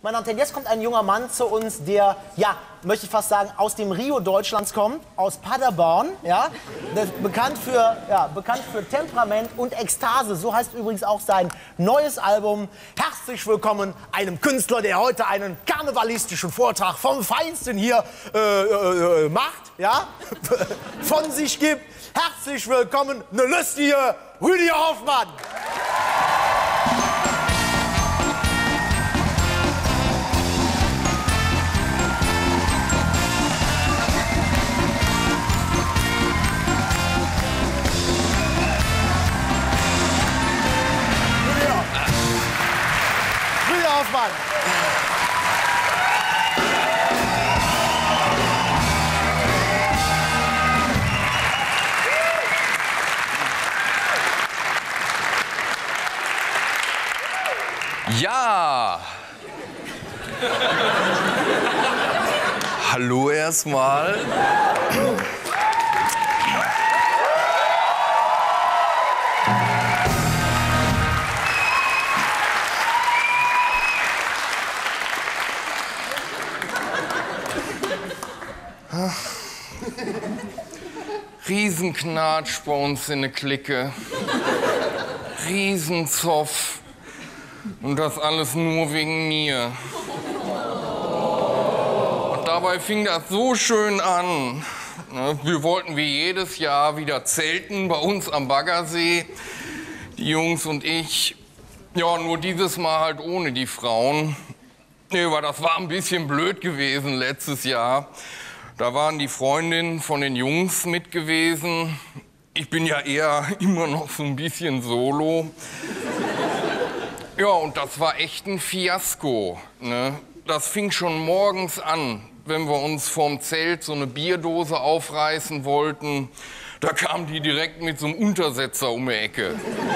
Meine Damen und Herren, jetzt kommt ein junger Mann zu uns, der, ja, möchte ich fast sagen, aus dem Rio Deutschlands kommt, aus Paderborn, ja, bekannt für Temperament und Ekstase. So heißt übrigens auch sein neues Album. Herzlich willkommen einem Künstler, der heute einen karnevalistischen Vortrag vom Feinsten hier macht, ja, von sich gibt. Herzlich willkommen, eine lustige Rüdiger Hoffmann. Hoffmann. Ja. Hallo erstmal. Riesenknatsch bei uns in der Clique. Riesenzoff. Und das alles nur wegen mir. Und dabei fing das so schön an. Wir wollten wie jedes Jahr wieder zelten bei uns am Baggersee. Die Jungs und ich. Ja, nur dieses Mal halt ohne die Frauen. Nee, aber das war ein bisschen blöd gewesen letztes Jahr. Da waren die Freundinnen von den Jungs mit gewesen. Ich bin ja eher immer noch so ein bisschen solo. Ja, und das war echt ein Fiasko, ne? Das fing schon morgens an, wenn wir uns vorm Zelt so eine Bierdose aufreißen wollten. Da kamen die direkt mit so einem Untersetzer um die Ecke.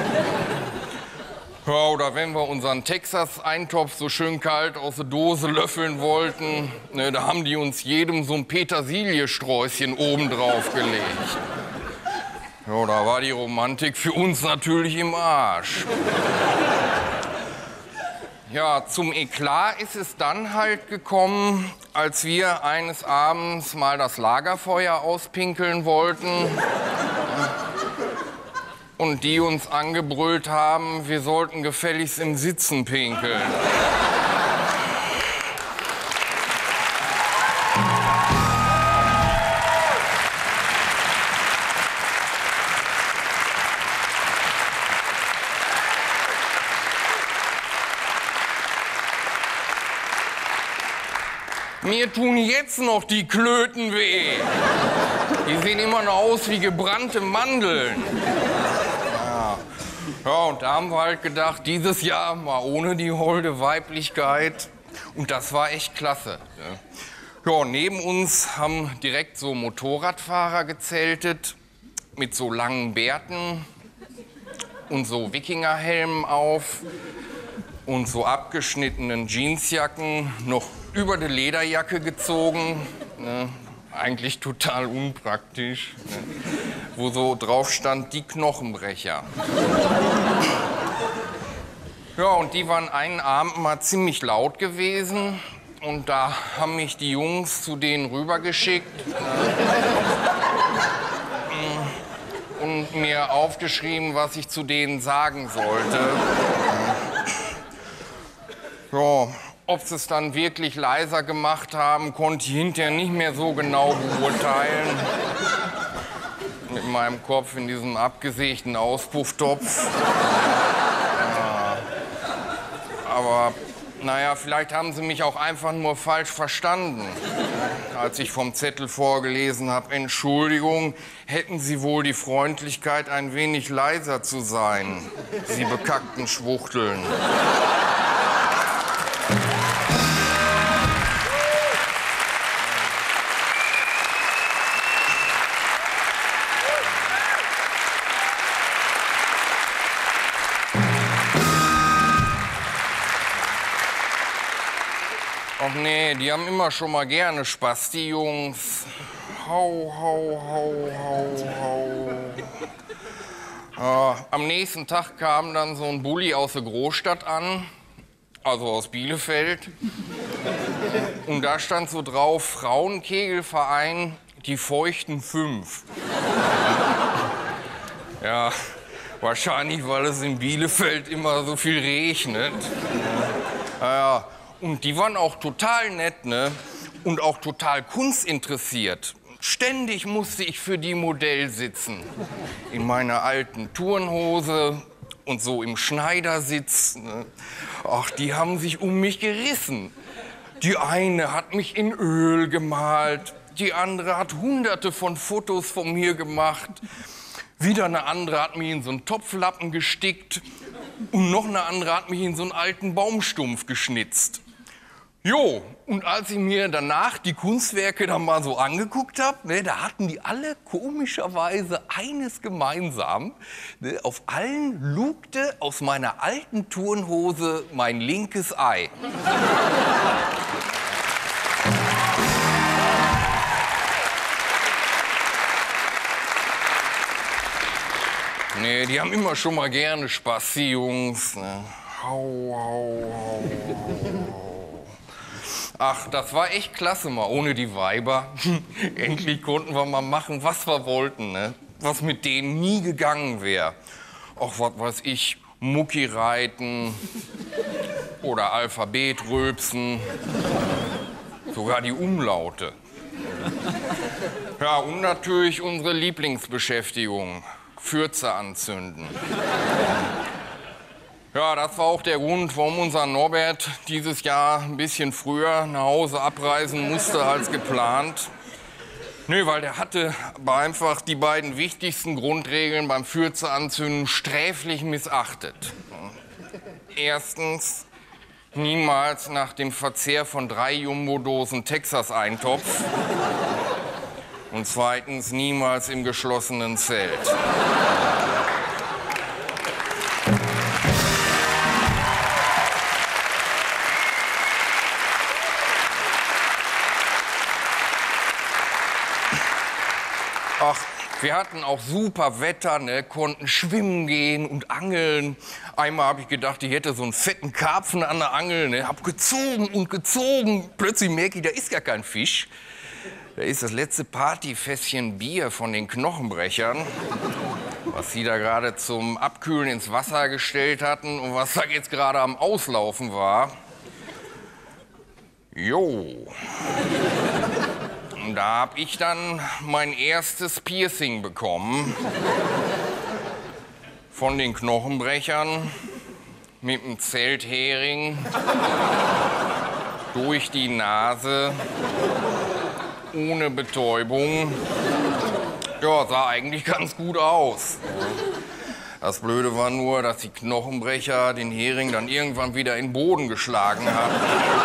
Ja, oder wenn wir unseren Texas-Eintopf so schön kalt aus der Dose löffeln wollten, ne, da haben die uns jedem so ein Petersiliensträußchen oben drauf gelegt. Ja, da war die Romantik für uns natürlich im Arsch. Ja, zum Eklat ist es dann halt gekommen, als wir eines Abends mal das Lagerfeuer auspinkeln wollten. Und die uns angebrüllt haben, wir sollten gefälligst im Sitzen pinkeln. Mir tun jetzt noch die Klöten weh. Die sehen immer noch aus wie gebrannte Mandeln. Ja, und da haben wir halt gedacht, dieses Jahr mal ohne die holde Weiblichkeit. Und das war echt klasse. Ja, neben uns haben direkt so Motorradfahrer gezeltet mit so langen Bärten und so Wikingerhelmen auf und so abgeschnittenen Jeansjacken, noch über die Lederjacke gezogen. Ne? Eigentlich total unpraktisch, ne? Wo so drauf stand, die Knochenbrecher. Ja, und die waren einen Abend mal ziemlich laut gewesen. Und da haben mich die Jungs zu denen rübergeschickt. Und mir aufgeschrieben, was ich zu denen sagen sollte. Ja, ob sie es dann wirklich leiser gemacht haben, konnte ich hinterher nicht mehr so genau beurteilen. Mit meinem Kopf in diesem abgesägten Auspufftopf. Ja. Aber, naja, vielleicht haben sie mich auch einfach nur falsch verstanden. Als ich vom Zettel vorgelesen habe, Entschuldigung, hätten Sie wohl die Freundlichkeit, ein wenig leiser zu sein, Sie bekackten Schwuchteln. Ach nee, die haben immer schon mal gerne Spaß, die Jungs. Hau, hau, hau, hau, hau. Am nächsten Tag kam dann so ein Bulli aus der Großstadt an also aus Bielefeld. Und da stand so drauf, Frauenkegelverein, die feuchten 5. Ja, wahrscheinlich, weil es in Bielefeld immer so viel regnet. Ja, und die waren auch total nett, ne? Und auch total kunstinteressiert. Ständig musste ich für die Modell sitzen. In meiner alten Turnhose und so im Schneidersitz. Ne? Ach, die haben sich um mich gerissen. Die eine hat mich in Öl gemalt, die andere hat hunderte von Fotos von mir gemacht. Wieder eine andere hat mich in so einen Topflappen gestickt und noch eine andere hat mich in so einen alten Baumstumpf geschnitzt. Jo, und als ich mir danach die Kunstwerke dann mal so angeguckt habe, ne, da hatten die alle komischerweise eines gemeinsam. Ne, auf allen lugte aus meiner alten Turnhose mein linkes Ei. Nee, die haben immer schon mal gerne Spaß, die Jungs. Ne? Hau, hau, hau. Ach, das war echt klasse mal, ohne die Weiber. Endlich konnten wir mal machen, was wir wollten, ne? Was mit denen nie gegangen wäre. Ach, was weiß ich, Mucki reiten oder Alphabet rülpsen. Sogar die Umlaute. Ja, und natürlich unsere Lieblingsbeschäftigung. Fürze anzünden. Ja, das war auch der Grund, warum unser Norbert dieses Jahr ein bisschen früher nach Hause abreisen musste als geplant. Nö, weil der hatte aber einfach die beiden wichtigsten Grundregeln beim Fürze anzünden sträflich missachtet. Erstens, niemals nach dem Verzehr von 3 Jumbo-Dosen Texas-Eintopf. Und zweitens, niemals im geschlossenen Zelt. Ach, wir hatten auch super Wetter, ne? Konnten schwimmen gehen und angeln. Einmal habe ich gedacht, ich hätte so einen fetten Karpfen an der Angel. Ne? Hab gezogen und gezogen. Plötzlich merke ich, da ist gar kein Fisch. Da ist das letzte Partyfässchen Bier von den Knochenbrechern, was sie da gerade zum Abkühlen ins Wasser gestellt hatten und was da jetzt gerade am Auslaufen war. Jo. Und da habe ich dann mein erstes Piercing bekommen von den Knochenbrechern mit einem Zelthering durch die Nase, ohne Betäubung. Ja, sah eigentlich ganz gut aus. Das Blöde war nur, dass die Knochenbrecher den Hering dann irgendwann wieder in den Boden geschlagen hatten.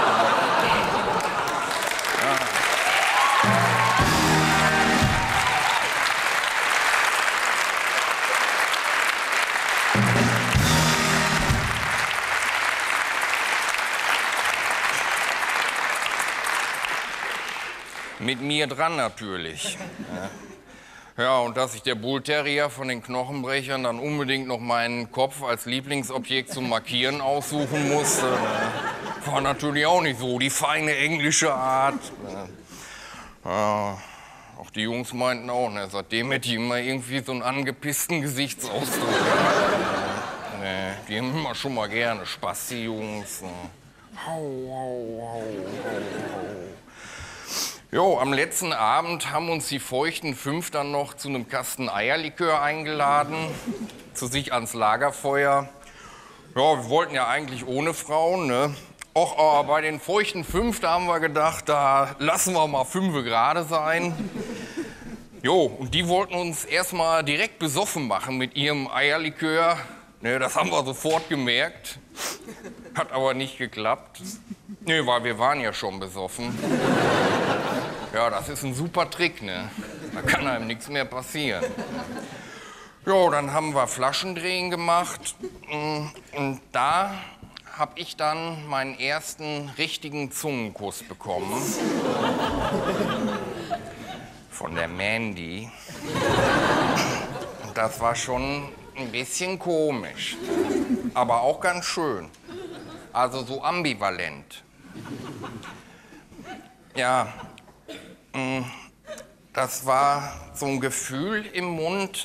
Mit mir dran natürlich. Ja, und dass sich der Bullterrier von den Knochenbrechern dann unbedingt noch meinen Kopf als Lieblingsobjekt zum Markieren aussuchen musste, war natürlich auch nicht so die feine englische Art. Ja, auch die Jungs meinten auch, ne, seitdem hätte ich immer irgendwie so einen angepissten Gesichtsausdruck. Ne, die haben immer schon mal gerne Spaß, die Jungs. Hau, hau, hau, hau, hau. Jo, am letzten Abend haben uns die feuchten 5 dann noch zu einem Kasten Eierlikör eingeladen, zu sich ans Lagerfeuer. Ja, wir wollten ja eigentlich ohne Frauen, ne? Och, aber bei den feuchten 5, da haben wir gedacht, da lassen wir mal 5 gerade sein. Jo, und die wollten uns erstmal direkt besoffen machen mit ihrem Eierlikör. Ne, das haben wir sofort gemerkt. Hat aber nicht geklappt. Ne, weil wir waren ja schon besoffen. Ja, das ist ein super Trick, ne? Da kann einem nichts mehr passieren. Jo, dann haben wir Flaschendrehen gemacht. Und da habe ich dann meinen ersten richtigen Zungenkuss bekommen. Von der Mandy. Und das war schon ein bisschen komisch. Aber auch ganz schön. Also so ambivalent. Ja, das war so ein Gefühl im Mund,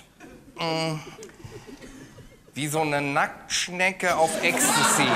wie so eine Nacktschnecke auf Ecstasy.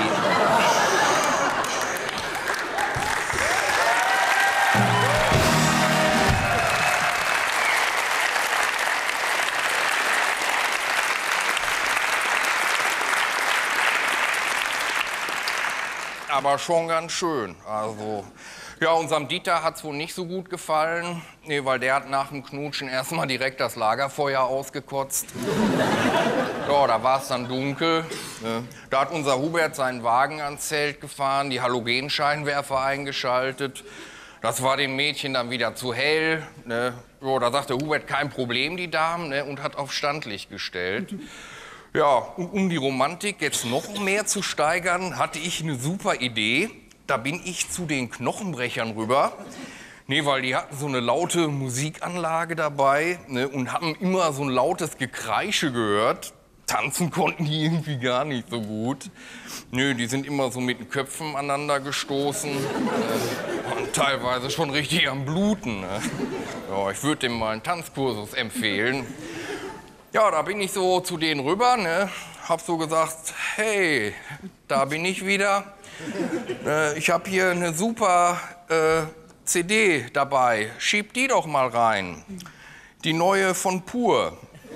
Aber schon ganz schön. Also, ja, unserem Dieter hat es wohl nicht so gut gefallen. Nee, weil der hat nach dem Knutschen erstmal direkt das Lagerfeuer ausgekotzt. Ja, da war es dann dunkel. Ne? Da hat unser Hubert seinen Wagen ans Zelt gefahren, die Halogenscheinwerfer eingeschaltet. Das war dem Mädchen dann wieder zu hell. Ne? Ja, da sagte Hubert, kein Problem, die Damen, ne? Und hat auf Standlicht gestellt. Ja, und um die Romantik jetzt noch mehr zu steigern, hatte ich eine super Idee. Da bin ich zu den Knochenbrechern rüber. Nee, weil die hatten so eine laute Musikanlage dabei, ne, und haben immer so ein lautes Gekreische gehört. Tanzen konnten die irgendwie gar nicht so gut. Nö, die sind immer so mit den Köpfen aneinander gestoßen. Und teilweise schon richtig am Bluten. Ne? Ja, ich würde dem mal einen Tanzkursus empfehlen. Ja, da bin ich so zu denen rüber, ne? Hab so gesagt, hey, da bin ich wieder. Ich habe hier eine super CD dabei. Schieb die doch mal rein. Die neue von Pur.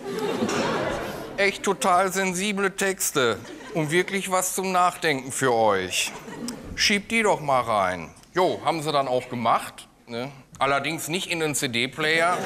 Echt total sensible Texte und wirklich was zum Nachdenken für euch. Schiebt die doch mal rein. Jo, haben sie dann auch gemacht. Ne? Allerdings nicht in den CD-Player.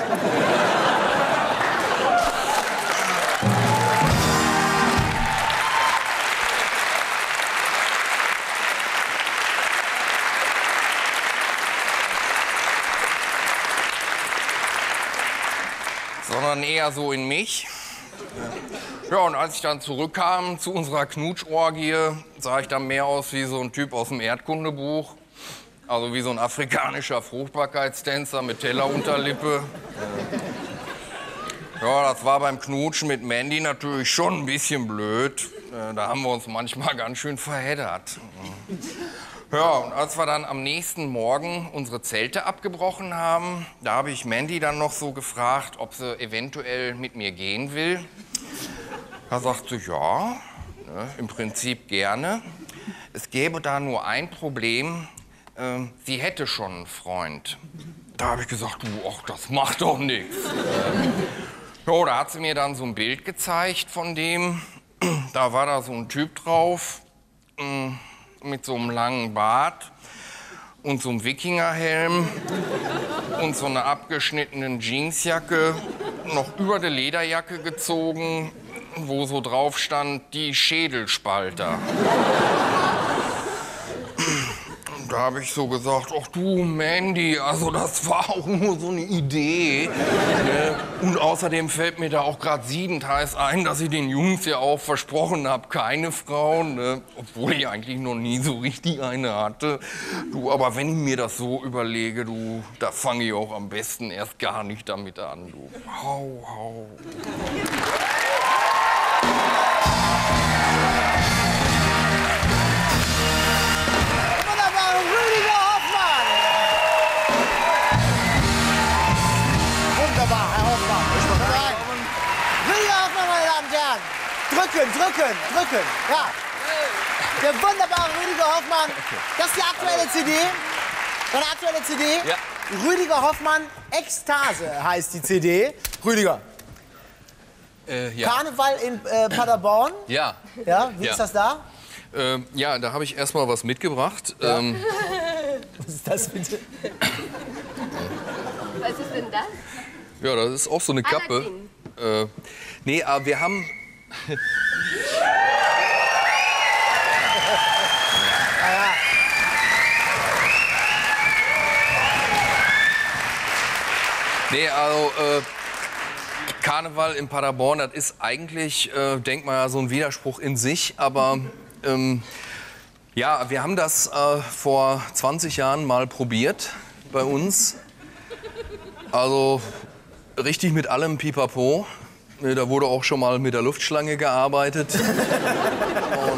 Sondern eher so in mich. Ja, und als ich dann zurückkam zu unserer Knutschorgie, sah ich dann mehr aus wie so ein Typ aus dem Erdkundebuch. Also wie so ein afrikanischer Fruchtbarkeitstänzer mit Tellerunterlippe. Ja, das war beim Knutschen mit Mandy natürlich schon ein bisschen blöd. Da haben wir uns manchmal ganz schön verheddert. Ja, und als wir dann am nächsten Morgen unsere Zelte abgebrochen haben, da habe ich Mandy dann noch so gefragt, ob sie eventuell mit mir gehen will. Da sagte sie, ja, ne, im Prinzip gerne. Es gäbe da nur ein Problem, sie hätte schon einen Freund. Da habe ich gesagt, du, ach, das macht doch nichts. Ja, da hat sie mir dann so ein Bild gezeigt von dem. Da war da so ein Typ drauf, mit so einem langen Bart und so einem Wikingerhelm und so einer abgeschnittenen Jeansjacke, noch über die Lederjacke gezogen, wo so drauf stand, die Schädelspalter. Da habe ich so gesagt, ach du Mandy, also das war auch nur so eine Idee. Ne? Und außerdem fällt mir da auch gerade siedendheiß ein, dass ich den Jungs ja auch versprochen habe, keine Frauen, ne? Obwohl ich eigentlich noch nie so richtig eine hatte. Du, aber wenn ich mir das so überlege, du, da fange ich auch am besten erst gar nicht damit an, du. Hau, hau. Drücken. Ja. Der wunderbare Rüdiger Hoffmann. Das ist die aktuelle CD. Deine aktuelle CD. Ja. Rüdiger Hoffmann, Ekstase heißt die CD. Rüdiger. Ja. Karneval in Paderborn. Ja. Ja, wie ist das da? Ja, da habe ich erstmal was mitgebracht. Ja. Was ist das bitte? Was ist denn das? Ja, das ist auch so eine Kappe. Nee, aber wir haben... Nee, also Karneval in Paderborn, das ist eigentlich, denkt man ja, so ein Widerspruch in sich. Aber ja, wir haben das vor 20 Jahren mal probiert bei uns. Also richtig mit allem Pipapo. Da wurde auch schon mal mit der Luftschlange gearbeitet. Und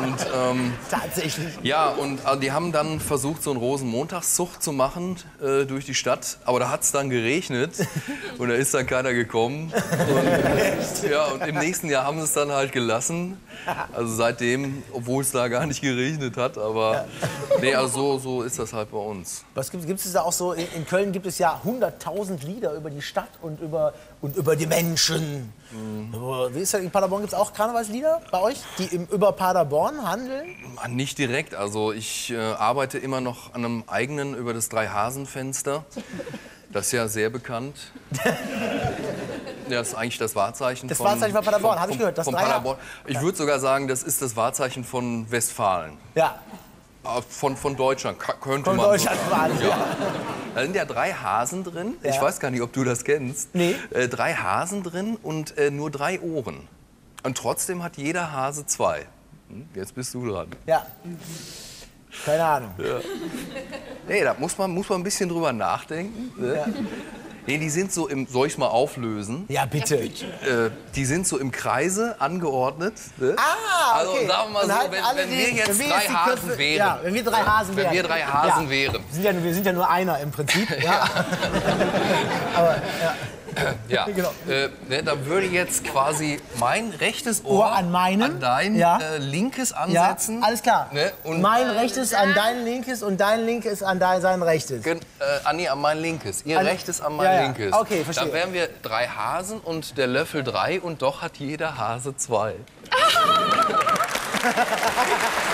Tatsächlich. Ja, und die haben dann versucht, so einen Rosenmontagszug zu machen durch die Stadt. Aber da hat es dann geregnet und da ist dann keiner gekommen. Und im nächsten Jahr haben sie es dann halt gelassen. Also seitdem, obwohl es da gar nicht geregnet hat. Aber nee, also so ist das halt bei uns. Was gibt es da auch so? In Köln gibt es ja 100.000 Lieder über die Stadt und über die Menschen. Wie ist das, in Paderborn gibt es auch Karnevalslieder bei euch, die über Paderborn handeln? Nicht direkt. Also ich arbeite immer noch an einem eigenen über das Drei-Hasen-Fenster. Das ist ja sehr bekannt. Ja, das ist eigentlich das Wahrzeichen Das Wahrzeichen von Paderborn, habe ich gehört. Das von Paderborn. Ich würde sogar sagen, das ist das Wahrzeichen von Westfalen. Ja. Von Deutschland, könnte Von man Deutschland so sagen. quasi. Ja. Da sind ja 3 Hasen drin. Ja. Ich weiß gar nicht, ob du das kennst. Nee. 3 Hasen drin und nur 3 Ohren. Und trotzdem hat jeder Hase 2. Jetzt bist du dran. Ja. Keine Ahnung. Ja. Nee, da muss man ein bisschen drüber nachdenken. Ne? Ja. Nee, die sind so im, soll ich mal auflösen? Ja, bitte. Die sind so im Kreise angeordnet. Ne? Ah, okay. Also sagen wir mal Und so, halten alle wenn wir die- jetzt wenn wir 3 jetzt die Hasen Köpfe- wären. ja, wenn wir 3 Hasen wären. Wenn wir 3 Hasen Ja. wären. Wir sind ja nur einer im Prinzip. Ja. Aber, ja. Ja, Genau. Ne, da würde jetzt quasi mein rechtes Ohr an meinem, an dein ja. Linkes Ja, ansetzen. alles klar. Ne, und Mein rechtes an dein linkes und dein linkes an sein rechtes. Anni an mein Linkes. Ihr An- rechtes an mein Ja, ja. Linkes. Okay, verstehe. Dann wären wir 3 Hasen und der Löffel 3 und doch hat jeder Hase 2.